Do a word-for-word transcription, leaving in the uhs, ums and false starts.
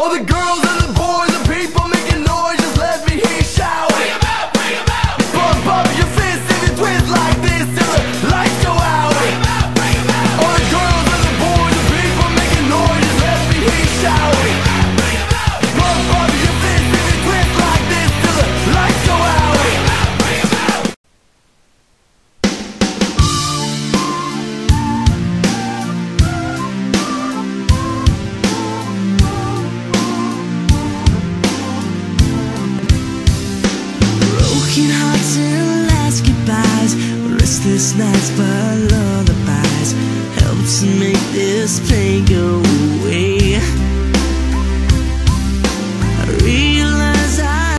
All the girls and the boys and people making noise, just let me hear you shout. Bring 'em out, bring 'em out. Bump up your fists and you twist like this till the lights go out. Bring 'em out, bring 'em out. All the girls and the boys and people making noise, just let me hear you shout. Bring 'em out, bring 'em out. Bump up your fists and you twist like this till the lights go out. Bring 'em out, bring 'em out. Broken hearts and last goodbyes, restless nights but lullabies help to make this pain go away.